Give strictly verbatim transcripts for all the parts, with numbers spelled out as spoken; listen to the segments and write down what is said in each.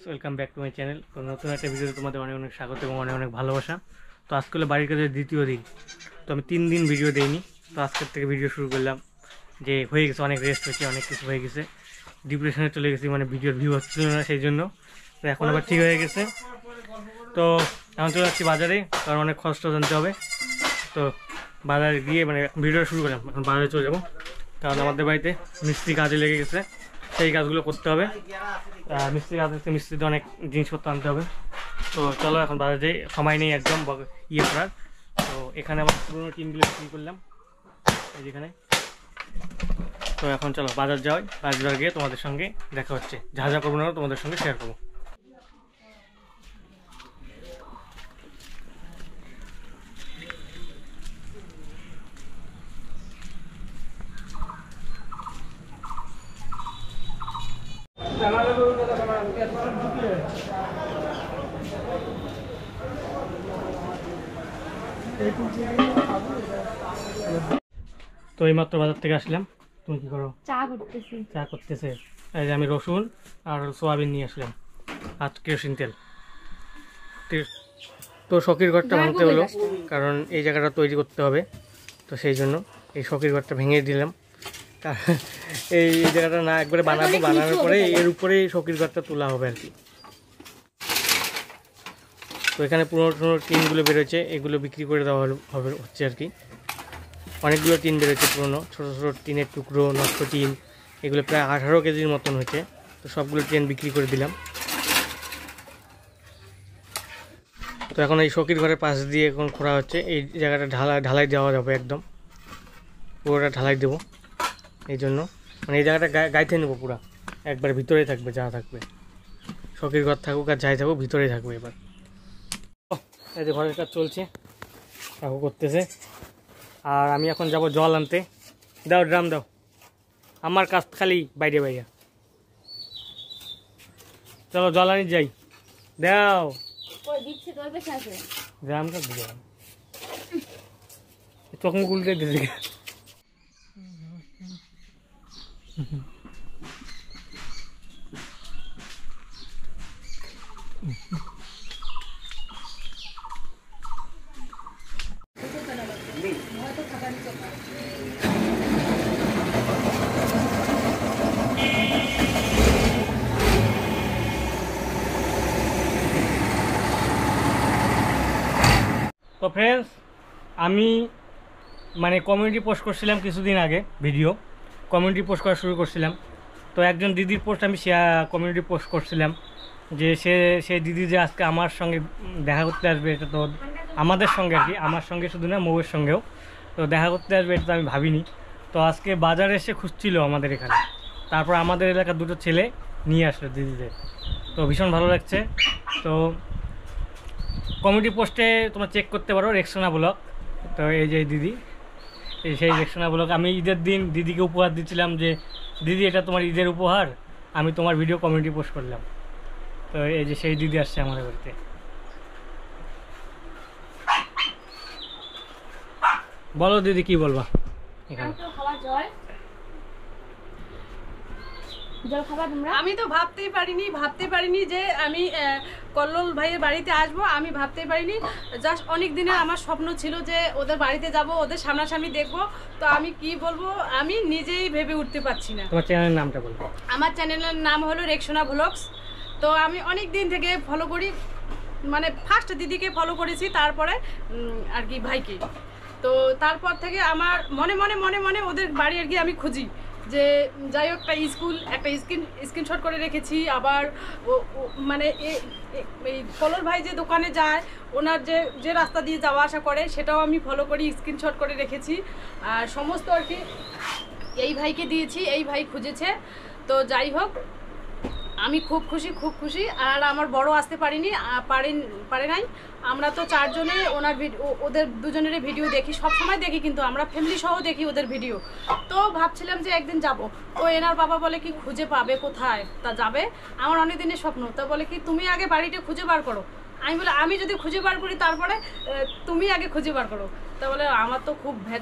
Viewers, welcome back to my channel. তো নতুন একটা ভিডিওতে তোমাদের অনেক অনেক স্বাগত এবং অনেক অনেক ভালোবাসা। তো আজকে হলো বাড়ির কাজের দ্বিতীয় দিন। তো আমি তিন দিন ভিডিও দেইনি, তো আজকের থেকে ভিডিও শুরু করলাম। যে হয়ে গেছে, অনেক রেস্ট হয়েছে, অনেক কিছু হয়ে গেছে, ডিপ্রেশনে চলে গেছি, মানে ভিডিওর ভিউ হচ্ছিল না, সেই জন্য। তো এখন আবার ঠিক হয়ে গেছে। তো এখন চলে যাচ্ছি বাজারে, কারণ অনেক খরচটা জানতে হবে। তো বাজারে গিয়ে মানে ভিডিও শুরু করলাম, এখন বাজারে চলে যাবো, কারণ আমাদের বাড়িতে মিস্ত্রি কাজে লেগে গেছে, সেই কাজগুলো করতে হবে। মিস্ত্রি কাজ হচ্ছে, মিস্ত্রিতে অনেক জিনিসপত্র আনতে হবে। তো চলো এখন বাজারে যাই, সময় নেই একদম ইয়ে করার। তো এখানে আমার পুরোনো টিমগুলো বিক্রি করলাম, এই যেখানে। তো এখন চলো বাজার যাই, বাজার গিয়ে তোমাদের সঙ্গে দেখা হচ্ছে, যা যা করবো না তোমাদের সঙ্গে শেয়ার করবো। তো এইমাত্র বাজার থেকে আসলাম। তুমি কি করো? চা করতেছি। চা করতেছে। এই যে আমি রসুন আর সোয়াবিন নিয়ে আসলাম, আর কেরোসিন তেল। তো শখের ঘরটা ভাঙতে হলো, কারণ এই জায়গাটা তৈরি করতে হবে। তো সেই জন্য এই শখের ঘরটা ভেঙে দিলাম। এই জায়গাটা না একবারে বানাবো, বানানোর পরে এর উপরেই শখের ঘরটা তোলা হবে আর কি। তো এখানে পুরোনো পুরোনো টিনগুলো বেরোচ্ছে, এগুলো বিক্রি করে দেওয়া হবে হচ্ছে আর কি। অনেকগুলো টিন বেরোচ্ছে পুরোনো, ছোটো ছোটো টিনের টুকরো, নষ্ট টিন, এগুলো প্রায় আঠারো কেজির মতন হচ্ছে। তো সবগুলো টিন বিক্রি করে দিলাম। তো এখন এই শৌখির ঘরের পাশ দিয়ে এখন খোঁড়া হচ্ছে, এই জায়গাটা ঢালাই ঢালাই দেওয়া যাবে, একদম পুরোটা ঢালাই দেবো। এই জন্য মানে এই জায়গাটা গাইতে নেবো পুরো, একবার ভিতরেই থাকবে, যা থাকবে শৌখির ঘর থাকুক আর যাই থাকুক ভিতরেই থাকবে। এবার এই যে ঘরের কাজ চলছে, কাকু করতেছে, আর আমি এখন যাব জল আনতে। দাও ড্রাম দাও, আমার কাজ খালি বাইরে বাইরে। চলো জল আনি যাই, দাও ড্রামটা দিয়ে চোখ মুখ উল্টে দিয়েছে। তো ফ্রেন্ডস, আমি মানে কমিউনিটি পোস্ট করছিলাম কিছুদিন আগে, ভিডিও কমিউনিটি পোস্ট করা শুরু করছিলাম। তো একজন দিদির পোস্ট আমি শেয়ার কমিউনিটি পোস্ট করছিলাম, যে সে সেই দিদি যে আজকে আমার সঙ্গে দেখা করতে আসবে, এটা তো আমাদের সঙ্গে আর কি, আমার সঙ্গে শুধু না মৌয়ের সঙ্গেও তো দেখা করতে আসবে, এটা তো আমি ভাবিনি। তো আজকে বাজারে এসে খুঁজছিল আমাদের এখানে, তারপর আমাদের এলাকার দুটো ছেলে নিয়ে আসলো দিদিদের। তো ভীষণ ভালো লাগছে। তো কমিউনিটি পোস্টে তোমরা চেক করতে পারো, রেক্সোনা ব্লগ। তো এই যে দিদি, এই সেই রেক্সোনা ব্লগ। আমি ঈদের দিন দিদিকে উপহার দিচ্ছিলাম যে দিদি এটা তোমার ঈদের উপহার, আমি তোমার ভিডিও কমিউনিটি পোস্ট করলাম। তো এই যে সেই দিদি আসছে আমাদের বাড়িতে। বলো দিদি, কি বলবা এখানে? আমি তো ভাবতেই পারিনি ভাবতে পারিনি যে আমি কল্লোল ভাইয়ের বাড়িতে আসবো। আমি ভাবতেই পারিনি, জাস্ট অনেক দিনের আমার স্বপ্ন ছিল যে ওদের বাড়িতে যাব, ওদের সামনাসামনি দেখবো। তো আমি কি বলবো, আমি নিজেই ভেবে উঠতে পারছি না। তোমার চ্যানেলের নামটা বলবো? আমার চ্যানেলের নাম হলো রেক্সোনা ব্লগস। তো আমি অনেক দিন থেকে ফলো করি, মানে ফার্স্ট দিদিকে ফলো করেছি, তারপরে আর কি ভাইকে। তো তারপর থেকে আমার মনে মনে মনে মনে ওদের বাড়ি আর কি আমি খুঁজি, যে যাই হোক একটা স্কুল একটা স্ক্রিন স্ক্রিনশট করে রেখেছি। আবার মানে এই কল্লোল ভাই যে দোকানে যায়, ওনার যে যে রাস্তা দিয়ে যাওয়া আসা করে, সেটাও আমি ফলো করি, স্ক্রিনশট করে রেখেছি। আর সমস্ত আর কি এই ভাইকে দিয়েছি, এই ভাই খুঁজেছে। তো যাই হোক, আমি খুব খুশি খুব খুশি। আর আমার বড় আসতে পারিনি, পারেন পারে নাই। আমরা তো চারজনে ওনার ভিডিও, ওদের দুজনের ভিডিও দেখি, সব সময় দেখি, কিন্তু আমরা ফ্যামিলি সহ দেখি ওদের ভিডিও। তো ভাবছিলাম যে একদিন যাব। তো এনার বাবা বলে কি খুঁজে পাবে কোথায়, তা যাবে, আমার অনেক দিনের স্বপ্ন। তা বলে কি তুমি আগে বাড়িটা খুঁজে বার করো। আমি বলে আমি যদি খুঁজে বার করি তারপরে তুমি আগে খুঁজে বার করো। তা বলে আমার তো খুব ভেজাল,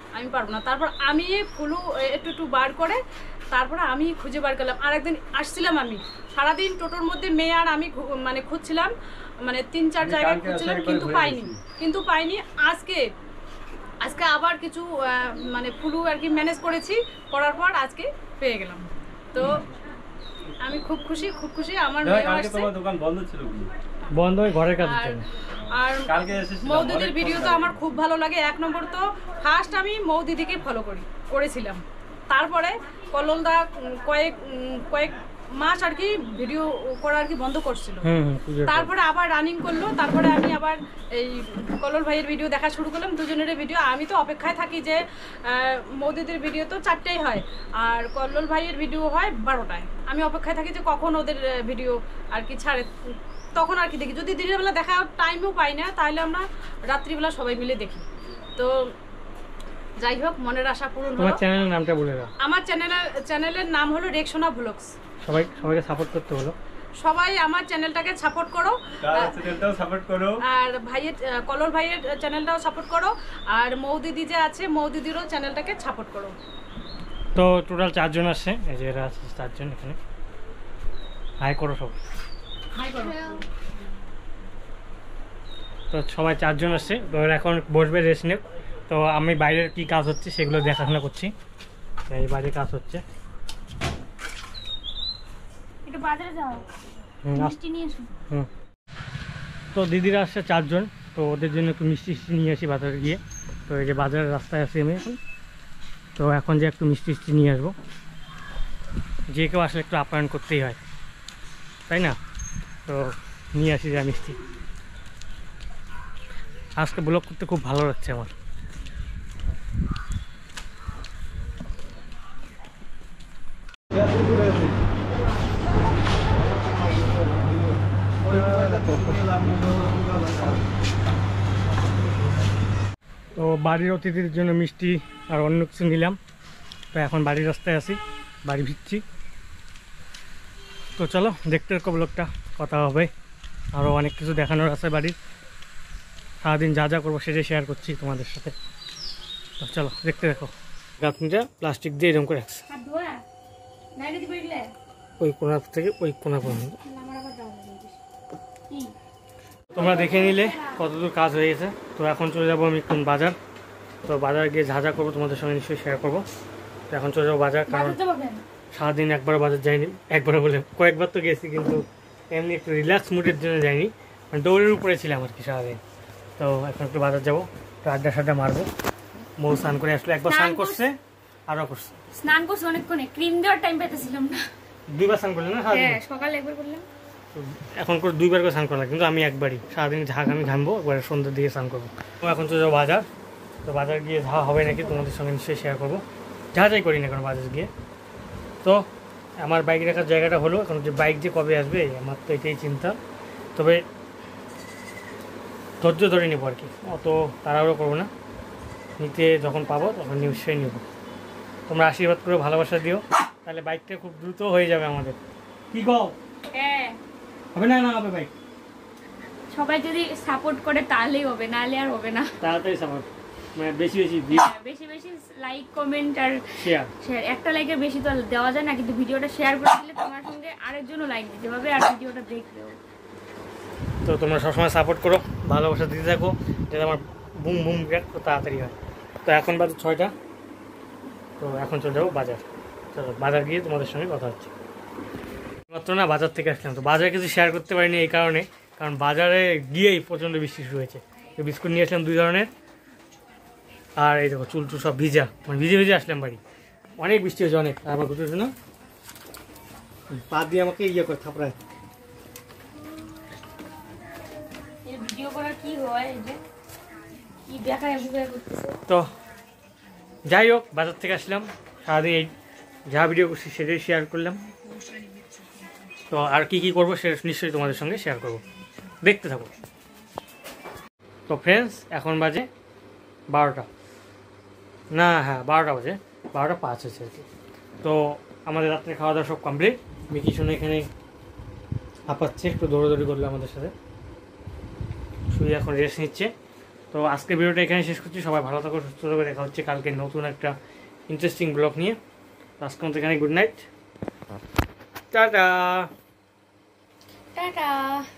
আমি পারবো না। তারপর আমি ফুলু একটু একটু বার করে তারপরে আমি খুঁজে বার করলাম। আর একদিন আসছিলাম আমি সারাদিন টোটোর মধ্যে মেয়ে আর আমি মানে খুঁজছিলাম, মানে তিন চার জায়গায় খুঁজছিলাম কিন্তু পাইনি কিন্তু পাইনি আজকে আজকে আবার কিছু মানে ফুলু আর কি ম্যানেজ করেছি, করার পর আজকে পেয়ে গেলাম। তো আমি খুব খুশি খুব খুশি। আমার মেয়ে আসছে। তোমার দোকান বন্ধ ছিল কি? বন্ধ হয়ে ঘরের কাজ হচ্ছে। আর কালকে এসেছিলাম, মৌদিদির ভিডিও তো আমার খুব ভালো লাগে। এক নম্বর তো ফার্স্ট আমি মৌদিদিকে ফলো করি করেছিলাম, তারপরে কল্লোলদা কয়েক কয়েক মাস আর কি ভিডিও করা আর কি বন্ধ করছিল, তারপরে আবার রানিং করলো, তারপরে আমি আবার এই কল্লোল ভাইয়ের ভিডিও দেখা শুরু করলাম, দুজনের ভিডিও। আমি তো অপেক্ষায় থাকি যে মৌদিদির ভিডিও তো চারটেই হয় আর কল্লোল ভাইয়ের ভিডিও হয় বারোটায়। আমি অপেক্ষায় থাকি যে কখন ওদের ভিডিও আর কি ছাড়ে, তখন আর কি দেখি। যদি দিনের বেলা দেখা টাইমও পাই না তাহলে আমরা রাত্রিবেলা সবাই মিলে দেখি। তো যাই হোক, মনের আশা পূরণ হলো। তোমার চ্যানেলের নামটা বলে দাও। আমার চ্যানেলের চ্যানেলের নাম হলো রেকসোনা ব্লগস। সবাই সবাইকে সাপোর্ট করতে হলো। সবাই আমার চ্যানেলটাকে সাপোর্ট করো, চ্যানেলটাও সাপোর্ট করো, আর ভাইয়ের কল্লোল ভাইয়ের চ্যানেলটাও সাপোর্ট করো, আর মৌদিদি যে আছে মৌদিদিরও চ্যানেলটাকে সাপোর্ট করো। তো টোটাল চারজন আসছে, এই যে এরা আছে চারজন এখানে। হাই করো সব, হাই করো। তো সবাই চারজন আসছে, তো এখন বসবে রেস্ট নেব। তো আমি বাইরের কি কাজ হচ্ছে সেগুলো দেখাশোনা করছি। এই বাইরে কাজ হচ্ছে। একটু বাজারে যাও, মিষ্টি নিয়ে এসো। হুম, তো দিদিরা আসছে চারজন, তো ওদের জন্য একটু মিষ্টি মিষ্টি নিয়ে আসি বাজারে গিয়ে। তো এই যে বাজারের রাস্তায় আছি আমি এখন। তো এখন যে একটু মিষ্টি মিষ্টি নিয়ে আসবো, যে কেউ আসলে একটু আপ্যায়ন করতেই হয়, তাই না? তো নিয়ে আসি যা মিষ্টি। আজকে ব্লগ করতে খুব ভালো লাগছে আমার। তো বাড়ির অতিথির জন্য মিষ্টি আর অন্য কিছু নিলাম। তো এখন বাড়ির রাস্তায় আছি, বাড়ি ভিজছি। তো চলো দেখতে থাকো ব্লগটা, কথা হবে। আরও অনেক কিছু দেখানোর আছে বাড়ির। সারাদিন যা যা করবো সেটাই শেয়ার করছি তোমাদের সাথে। তো চলো দেখতে দেখো। গাছটা প্লাস্টিক দিয়ে এরকম করে রাখছে, ওই কোনা থেকে ওই কোনা পর্যন্ত। তোমরা দেখে নিলে কতদূর কাজ হয়ে গেছে। তো এখন চলে যাবো আমি এখন বাজার। তো বাজার গিয়ে যা যা করবো তোমাদের সঙ্গে নিশ্চয়ই শেয়ার করবো। তো এখন চলে যাবো বাজার, কারণ সারাদিন একবারও বাজার যাইনি। একবারও বলে কয়েকবার তো গেছি, কিন্তু এমনি একটু রিল্যাক্স মুডের জন্য যাইনি, মানে দৌড়ের উপরে ছিলাম আর কি সারাদিন। তো এখন একটু বাজার যাবো, একটু আড্ডা সাড্ডা মারবো। মৌ স্নান করে আসলে, একবার স্নান করছে আরও করছে। স্নান করছে অনেকক্ষণে, ক্রিম দেওয়ার টাইম পেতেছিলাম না। দুইবার স্নান করলেন না সারাদিন? সকালে একবার করলাম, এখন করে দুইবার করে স্নান করলাম, কিন্তু আমি একবারই। সারাদিন ঝাঁক আমি ঘামবো, একবারে সন্ধ্যের দিকে স্নান করবো। তো এখন চলে যাবো বাজার। তো বাজার গিয়ে যা হবে নাকি তোমাদের সঙ্গে নিশ্চয়ই শেয়ার করবো, যা যাই করি না এখন বাজার গিয়ে। তো আমার বাইক রাখার জায়গাটা হলো, এখন যে বাইক যে কবে আসবে আমার তো এটাই চিন্তা। তবে ধৈর্য ধরে নেবো আর কি, অত তাড়াহুড়ো করবো না। নিতে যখন পাবো তখন নিশ্চয়ই নেব। তোমরা আশীর্বাদ করে ভালোবাসা দিও, তাহলে বাইকটা খুব দ্রুত হয়ে যাবে আমাদের। কি কও? হ্যাঁ হবে না? না হবে বাইক, সবাই যদি সাপোর্ট করে তাহলেই হবে, নাহলে আর হবে না। তাড়াতাড়ি সাপোর্ট, মানে বেশি বেশি বেশি বেশি লাইক কমেন্ট আর শেয়ার। শেয়ার একটা লাইকের বেশি তো দেওয়া যায় না, কিন্তু ভিডিওটা শেয়ার করে দিলে তোমার সঙ্গে আরেকজনও লাইক দিতে হবে আর ভিডিওটা দেখবেও। তো তোমরা সবসময় সাপোর্ট করো, ভালোবাসা দিতে থাকো, যাতে আমার বুম বুম খুব তাড়াতাড়ি হয়। তো এখন বাজে ছয়টা, তো এখন চলে যাবো বাজার। চলো বাজার গিয়ে তোমাদের সঙ্গে কথা হচ্ছে। মাত্র না বাজার থেকে আসলাম, তো বাজারে কিছু শেয়ার করতে পারিনি এই কারণে, কারণ বাজারে গিয়েই প্রচণ্ড বৃষ্টি শুরু হয়েছে। তো বিস্কুট নিয়ে আসলাম দুই ধরনের, আর এই দেখো চুল টুল সব ভিজা, মানে ভিজে ভিজে আসলাম বাড়ি। অনেক বৃষ্টি হয়েছে অনেক। আর আমার ঘুরতেছে না, পা দিয়ে আমাকে ইয়ে করে থাপড়ায়। ভিডিও করা কি হয়, যে কি দেখায় করতেছে। তো যাই হোক, বাজার থেকে আসলাম, সারাদিন এই যা ভিডিও করছি সেটাই শেয়ার করলাম। তো আর কি কি করবো সেটা নিশ্চয়ই তোমাদের সঙ্গে শেয়ার করব, দেখতে থাকো। তো ফ্রেন্ডস, এখন বাজে বারোটা, না হ্যাঁ বারোটা বাজে, বারোটা পাঁচ হয়েছে আর কি। তো আমাদের রাত্রে খাওয়া দাওয়া সব কমপ্লিট। মিকি শুনে এখানে হাঁপাচ্ছে, একটু দৌড়াদৌড়ি করলো আমাদের সাথে, শুয়ে এখন রেস্ট নিচ্ছে। তো আজকে ভিডিওটা এখানে শেষ করছি। সবাই ভালো থাকো, সুস্থ থাকো। দেখা হচ্ছে কালকে নতুন একটা ইন্টারেস্টিং ব্লগ নিয়ে। তো আজকের মতো এখানে গুড নাইট, টাটা টাটা।